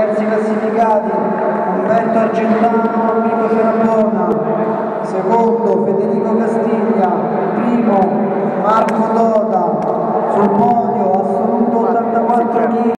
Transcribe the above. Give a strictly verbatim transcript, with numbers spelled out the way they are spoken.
terzi classificati Umberto Argentano, Pippo Ferrabona, secondo Federico Castiglia, primo Marco Dodi.